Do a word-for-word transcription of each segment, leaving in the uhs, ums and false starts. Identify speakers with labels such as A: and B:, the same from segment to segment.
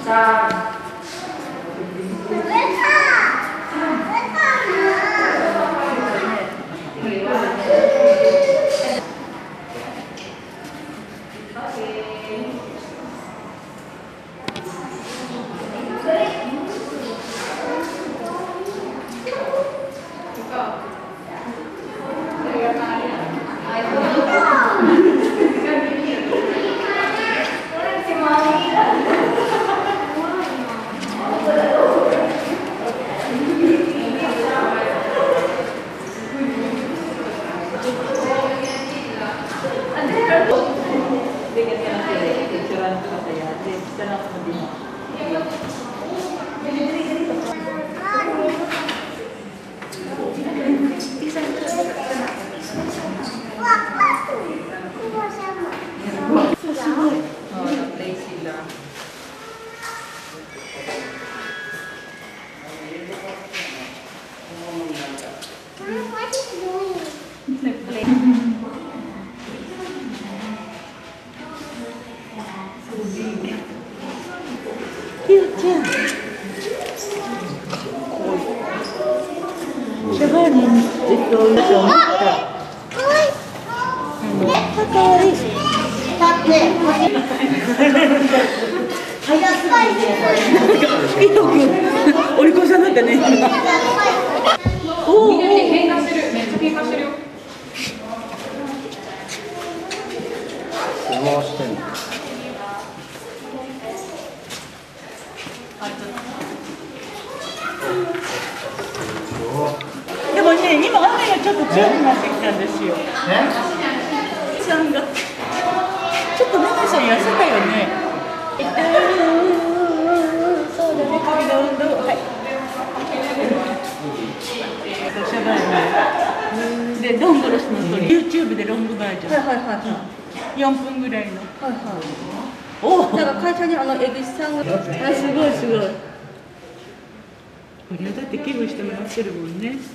A: ひよちゃん、シャバーニにえっと、よしょ、思った。あ、かわいい。立って。ひよくん、お利口さんだったね。おお。喧嘩してる。めっちゃ喧嘩してるよ。
B: 相撲してんの。
A: でもね、今雨がちょっと強くなってきたんですよ。さんがちょっとメメさん痩せたよね。そうだね、首の運動。はい。シャバーニでドンゴロスの鳥、YouTube でロングバージョン。はいはいはいはい。よんぷんぐらいの。はいはい。おお。なんか会社にあの恵比寿さんが。あ、すごいすごい。これはだって寄付してもらってるもんね。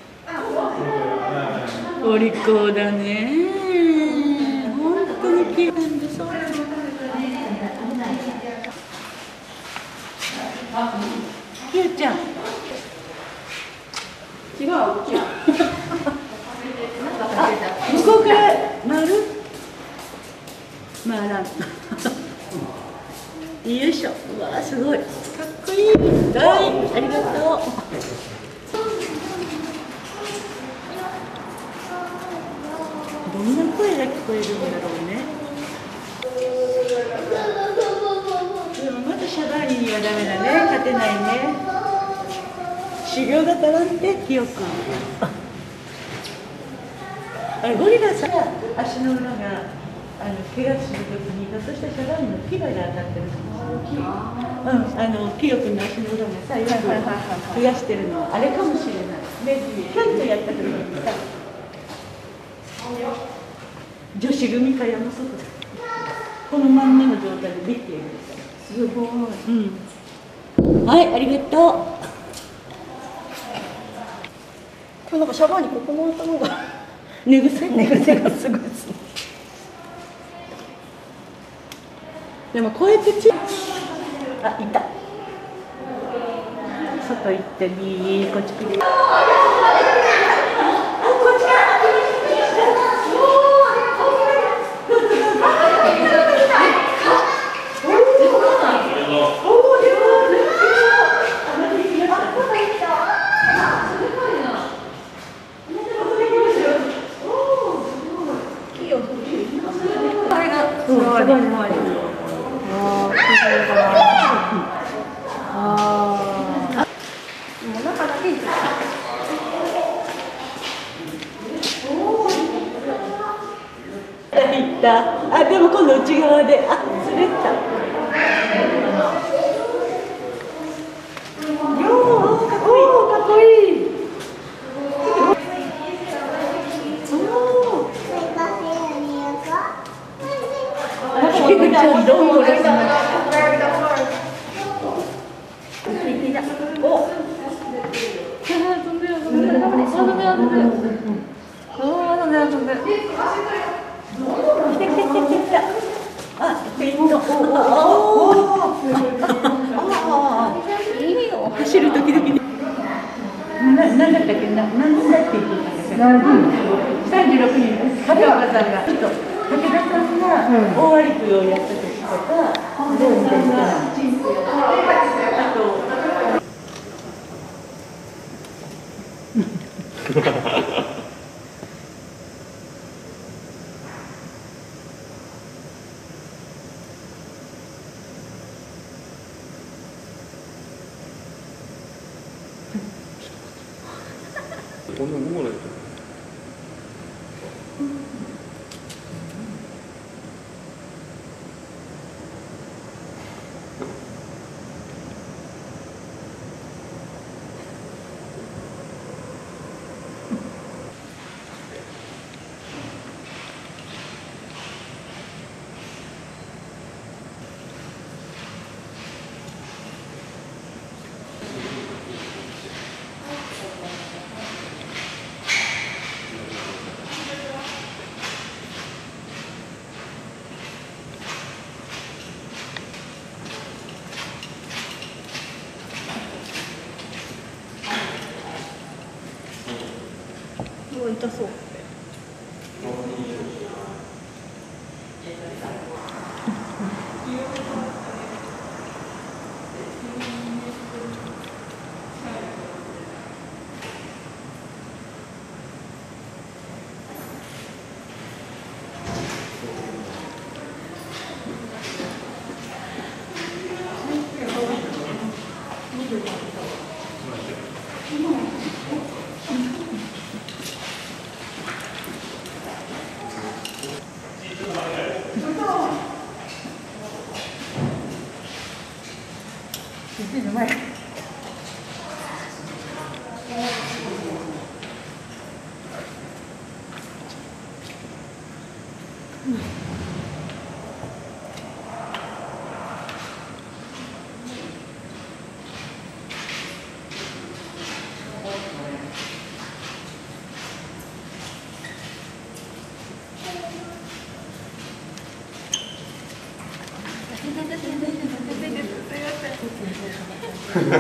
A: お利口だね。本当に綺麗なんで、そう。ひよちゃん。違う。あ、向こうから丸。回らん。よいしょ。うわ、すごい。かっこいい。はい、ありがとう。どんな声が聞こえるんだろうね。でもまだシャバーニにはダメだね。勝てないね。修行が足らんで、ひよくん。あれ、ゴリラさん、足の裏が。あの怪我するときに、ひょっとしたらシャバーニの牙が当たってるかもしれない。うん、あの、キヨ君の足の裏がさ、よく怪我してるのは、あれかもしれない。で、キョンとやったときにさ、女子組か山外だ。このまんまの状態でできているんです。すごい。うん。はい、ありがとう。今日なんかシャバーニここの頭が寝癖寝癖がすごいですね。でもこうやってちあ、いた。外行ってみー、こっち来る。すごい。あ、でも今度内側で、あ、滑った。おお、かっこいい、かっこいい。おお。どうもですね。お。飛んでる、飛んでる、飛んでる、飛んでる、飛んでる。おお、飛んでる、飛んでる。来て来て来て来て。あ、ピンと。おお。 ったっけ、な何人だって言ってたっけ。何人？三十六人です。片岡さんがちょっと武田さんが大割り供養をやった時とか、武田さんがチンプやって、あと。
B: こんな動かないと。
A: 痛そう。うまい。